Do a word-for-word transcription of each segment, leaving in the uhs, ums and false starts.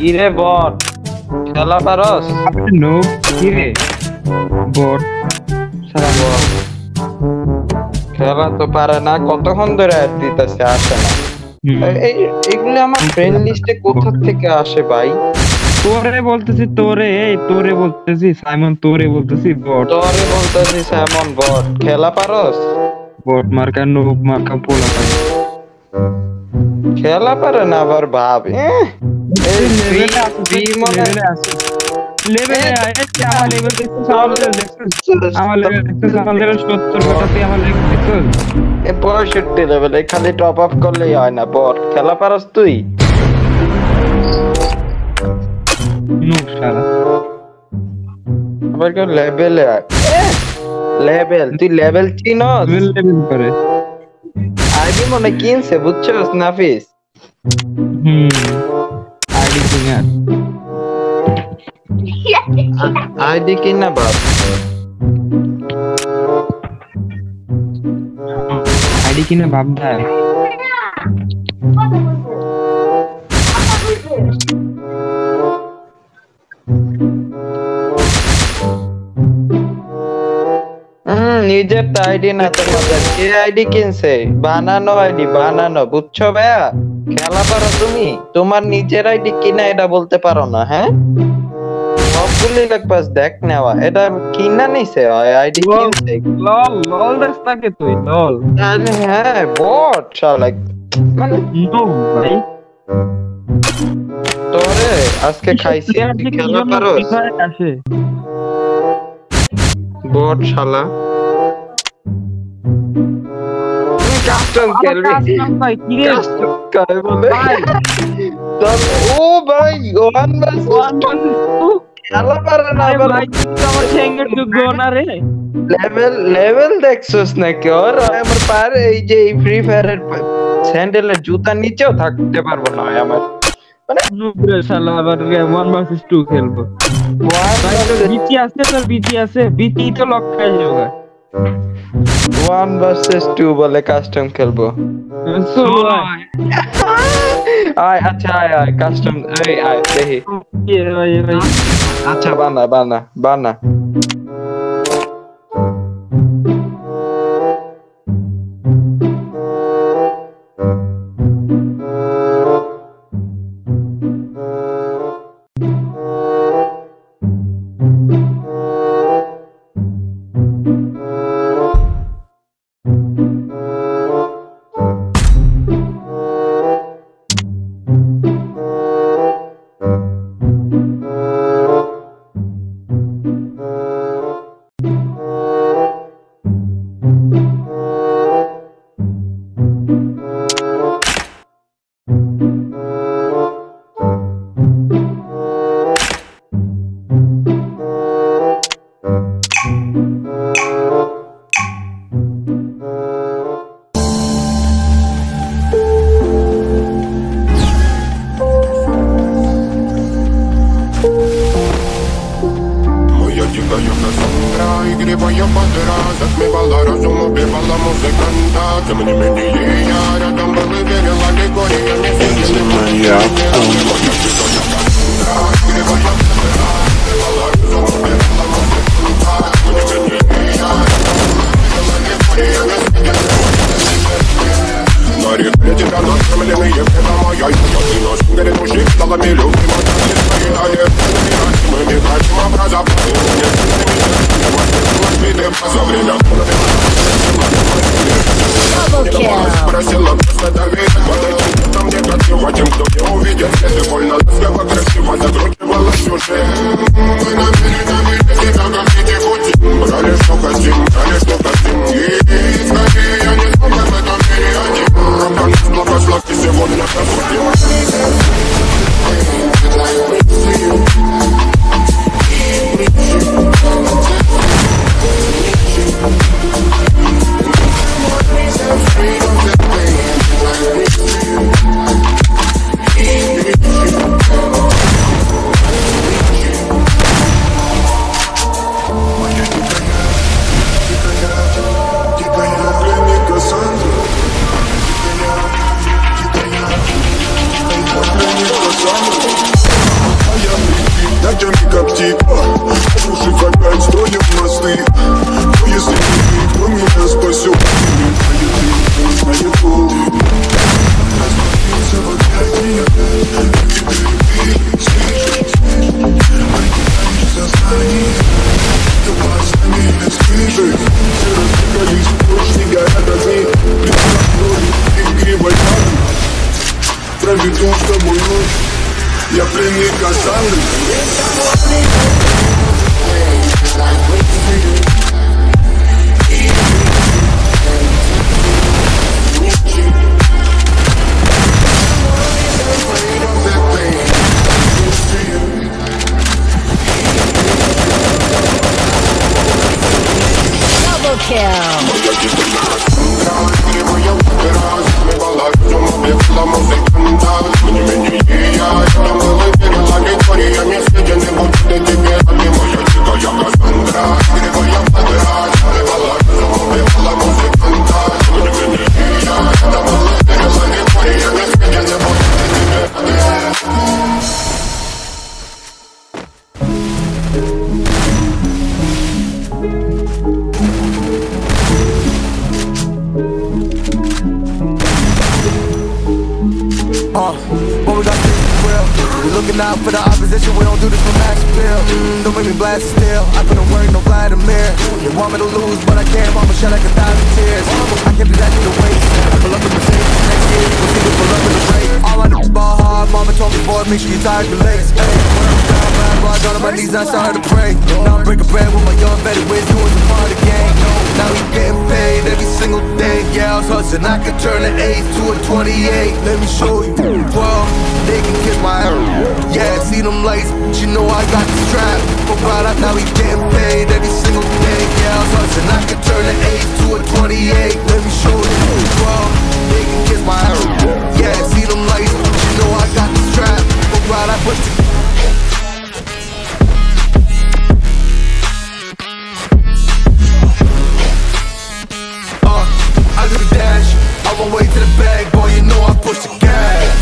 কিরে বট খেলা পারস? নো কিরে বট সারা বট খেলা তো পারে না, কতক্ষণ ধরে অ্যাড দিতেছে, আসে না। এই এগুলো আমার ফ্রেন্ড লিস্টে কোথা থেকে আসে ভাই? তোরে বলতেছি, তোরে এই তোরে বলতেছি সাইমন, তোরে বলতেছি বট, তোরে বলতেছি সাইমন বট। খেলা পারস? বট মার্কা নোব মার্কা পোলা খেলা পারে না আবার ভাব। এই লেভেলে আছে, লেভেলে আছে, লেভেলে আছে। আমার লেভেল দেখছিস, আমার লেভেল দেখছিস, আমার লেভেল দেখছিস, আমার লেভেল সত্তর কটাতে আমার লেভেল দেখছিস। এ পঁয়ষট্টি লেভেলে খালি টপ আপ করলেই হয় না বট। খেলা পারস তুই? নো শালা আবার কেউ লেভেলে লেভেল, তুই লেভেল চিনস? লেভেল করে আইডি মনে কিনছে বুঝছস নাফিস? হুম আইডি কিনার আইডি কিনা বাপ, আইডি কিনা ভাবদা। হম নিজের তো আইডি না তোমাদের, কে আইডি কিনছে? বানানো আইডি, বানানো, বুঝছো ভাইয়া? খেলা পারো তুমি? তোমার নিজের আইডি কিনা এটা বলতে পারো না? হ্যাঁ সবগুলি লাগবাস দেখ নেওয়া, এটা কিনা নিছে আইডি কিনছে। লল লল দেখতাকে তুই লল। আরে হ্যাঁ বট শালা, মানে নো ভাই তোরে আজকে খাইছি। খেলা পারো? আসে বট শালা, কাস্টম খেলবি? কাস্টম কারে বলে? ও ভাই ওয়ান ভার্সেস টু খেলা পারে না আবার। আমার ঠ্যাঙ্গের যোগ্য না রে। লেভেল লেভেল দেখছস নাকি ওর? আমার পার এই যে এই ফ্রি ফায়ারের স্যান্ডেলের জুতা নিচেও থাকতে পারবো না আমার, মানে নুবরে শালা আবার ওয়ান ভার্সেস টু খেলবো। বিটি আছে, তোর বিটি আছে, বিটি তো লক খাই যাবে। ওয়ান ভার্সেস টু বলে কাস্টম খেলবো। আয় আচ্ছা আয় আয় কাস্টম, এই আয় দেখি। আচ্ছা বানা বানা বানা। Грибая подраза, смевала разум, убивала музыканта. Тем не менее я рядом был и верил, аллегория не сидела. Грибая подраза, смевала разум, убивала музыканта. Тем не менее я рядом был и верил, аллегория не сидела. На реке тебя накормленные пена моя. Я клянусь, горит мужик, стала милю. И мотали свои аллеи, мы не хотим образа. Просила просто доверить, подойти ко мне красиво. Тем, кто не увидит, если больно, ласково, красиво закручивала сюжет. Мы намерены видеть тебя, как эти пути. Брали, что хотим, брали, что хотим. И скорее я не смог в этом мире один. Рака нас благослови сегодня посудим. I'm free of the pain. como luz y aprendí cazando. Double kill. Uh, what we got to do real. We looking out for the opposition, we don't do this for max appeal. Mm, don't make me blast it still, I put in work, no Vladimir. They want me to lose, but I can't, I'ma shed like a thousand tears. I can't do that to the waste. I pull up in Mercedes next year, we'll see me pull up in the race. All I do is ball hard, mama told me boy, make sure you tie your legs. Hey, when I'm down bad, boy, I got on my knees and I started to pray. Now I'm breaking bread with my young Betty Wiz, doing some part of the game. Now we getting paid every single day. Yeah, I was hustling, I could turn an eight to a twenty-eight. Let me show you. twelve, they can kiss my ass. Yeah, see them lights, but you know I got the strap. But right up now we getting paid every single day. Yeah, I was hustling, I could turn an eight to a twenty-eight. Let me show you. twelve, they can kiss my ass. Yeah, see them lights, but you know I got the strap. But right I put the on my way to the bag, boy, you know I push the gas.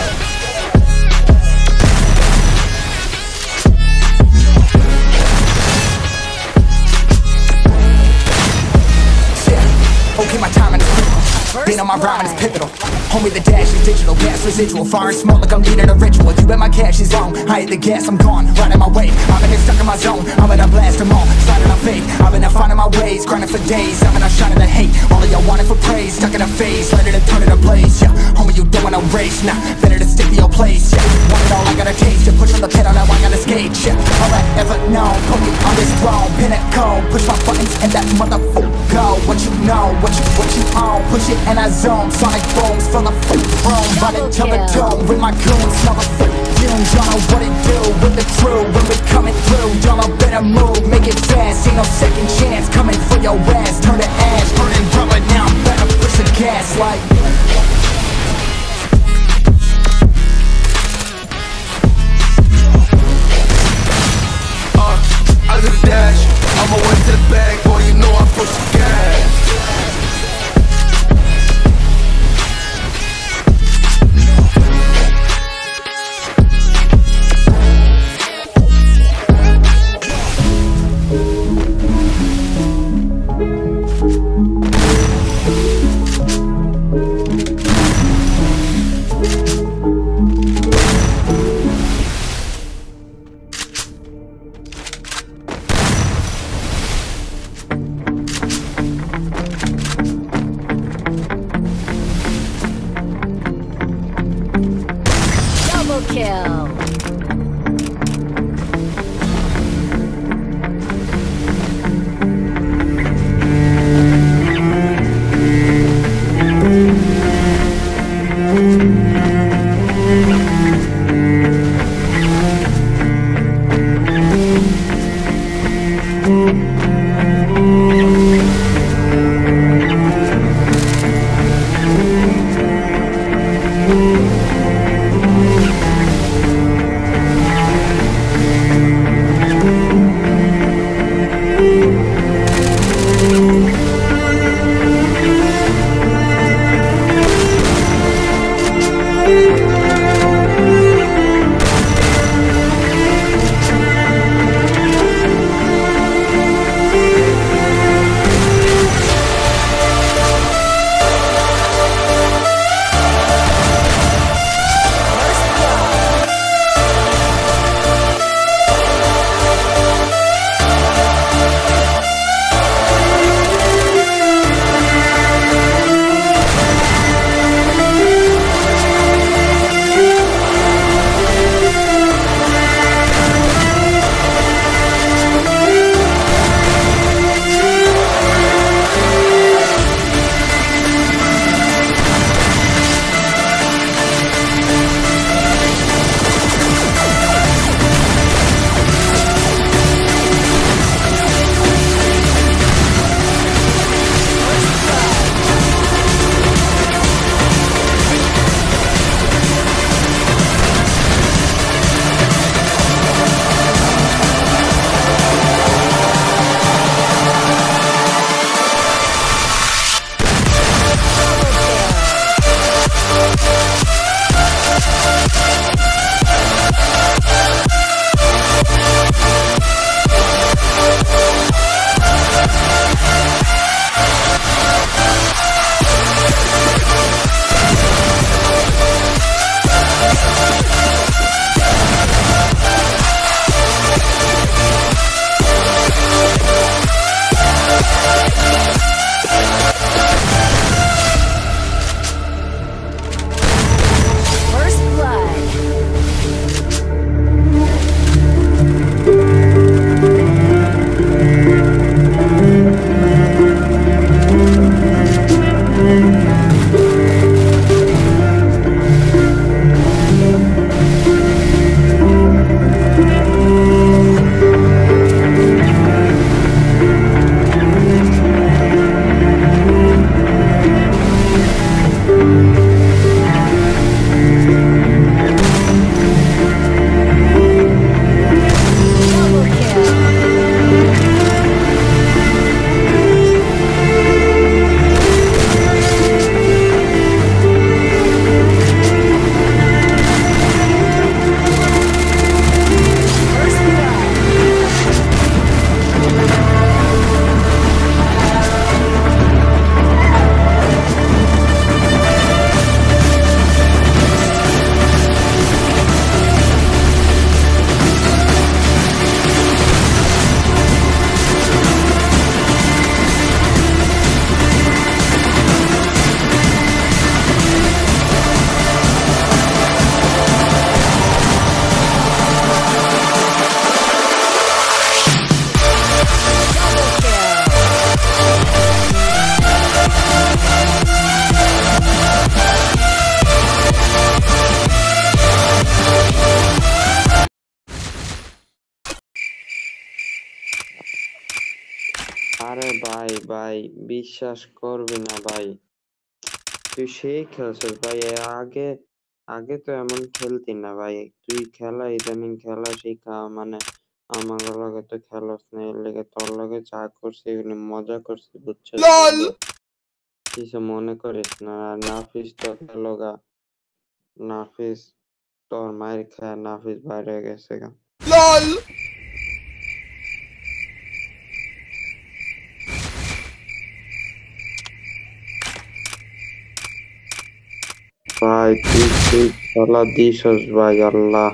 Yeah, okay, my timing is critical. Being on my rhyming is pivotal. Homie, the dash is digital, gas residual. Fire and smoke like I'm leading a ritual. You bet my cash is on, I hit the gas, I'm gone, riding my wave. I'm in here stuck in my zone, I'm in a blast them all, sliding on fake. I'm in there finding my ways, grinding for days. I'm in there shining the hate, all of y'all wanted for praise. Stuck in a phase, let it and turn it ablaze. Yeah, homie, you don't wanna race, nah, better to stick to your place. Yeah, want it all, I gotta taste. You push on the pedal, now I gotta skate. Yeah, all I ever known, put me on this throne, pinnacle. Push my buttons and that motherfucker go. What you know, what you, what you own, push it and I zone. Sonic booms, fill the room, running till the dome with my goons, motherfucker. Fumes, y'all know what it do with the crew when we coming through. Y'all know better move, make it fast. Ain't no second chance coming for your ass. Turn to ash, burning rubber. Now I'm better push the gas like. Uh, I do the dash, on my way to the bag, boy. You know I push the gas. ভাই, বিশ্বাস করবি না ভাই, তুই সেই খেলছিস ভাই। এর আগে আগে তো এমন খেলতি না ভাই। তুই খেলা ইদানিং খেলা শিখা, মানে আমার লগে তো খেলস না, এর লেগে তোর লগে যা করছি এগুলি মজা করছি, বুঝছিস বন্ধু? কিছু মনে করিস না। আর নাফিস তো খেলোগা, নাফিস তোর মায়ের খায় নাফিস বাইরে গেছে গা। ভাই তুই তুই খেলা দিছস ভাই, আল্লাহ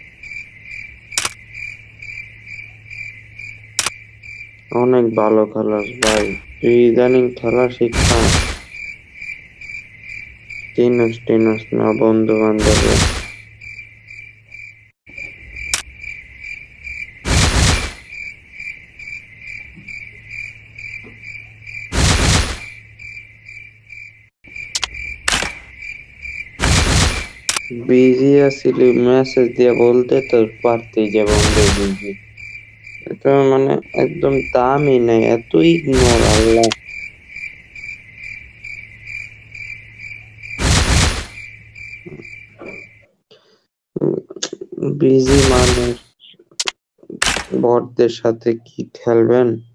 অনেক ভালো খেলাস ভাই। তুই ইদানিং খেলা শিক্ষা চিনস টিনস না বন্ধু বান্ধব। বিজি আছিলি, মেসেজ দিয়ে বলতে তো পারতি যে বন্ধু বিজি। এটা মানে একদম দামই নেই, এত ইগনোর, আল্লাহ। বিজি মানুষ বটদের সাথে কি খেলবেন?